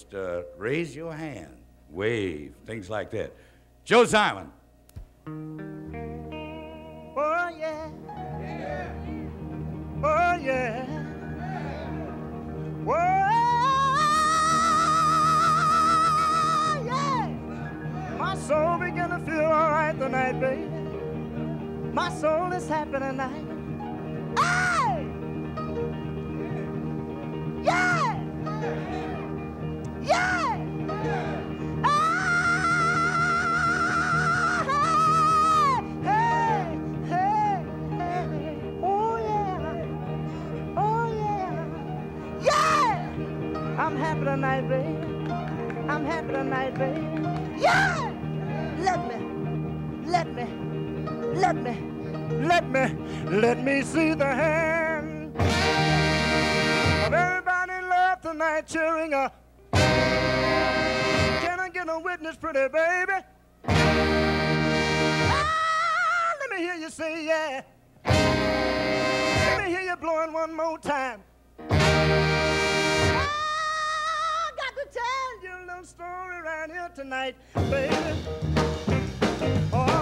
just raise your hand, wave, things like that. Joe Simon. Oh, yeah. Oh, yeah. Oh, yeah. My soul began to feel all right tonight, baby. My soul is happy tonight. Hey! Yeah! Yeah! I'm happy tonight, baby. I'm happy tonight, baby. Yeah! Let me see the hand of everybody in love tonight cheering up. Can I get a witness, pretty baby? Ah, let me hear you say yeah. Let me hear you blowing one more time. Tell you a little story right here tonight, baby. Oh,